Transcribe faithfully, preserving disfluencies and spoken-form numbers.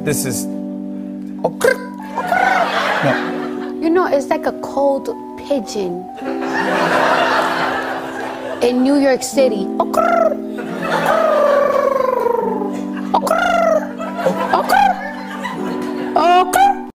This is... Okuuurt. No. You know, it's like a cold pigeon in New York City. Okuuurt.